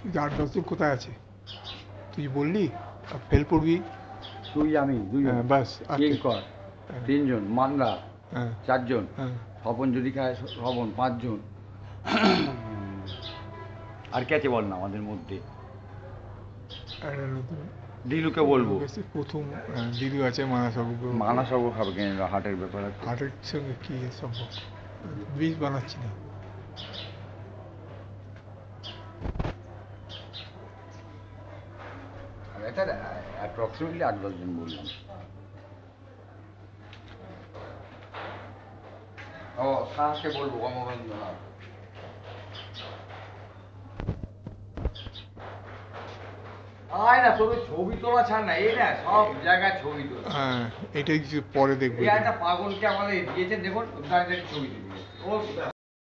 8-10 জন কোথায় আছে তুই বললি ফেল পড়বি তুই আমি দুজন বাস আর কিঙ্কর তিনজন মান্দা হ্যাঁ চারজন হ্যাঁ স্বপন যদি খায় স্বপন পাঁচজন আর কে আছে বল না আমাদের মধ্যে একটা নতুন দিলুকে বলবো প্রথম দিদিও আছে মানাসাগু খাবে কেন হাটের ব্যাপার আছে হাটের সঙ্গে কি সম্ভব ব্রিজ বানাচ্ছি না এটা অ্যাপ্রক্সিমেটলি 8-10 জন বললাম ও সাহাকে বলবো কমবেন্দ্র না আয় না তোর ছবি তোলা ছাড় না এই না সব জায়গায় ছবি তোলা হ্যাঁ এটাই কিছু পরে দেখবো এই একটা পাগলকে আমাদের দিয়েছে দেখুন ছবি তুলে ও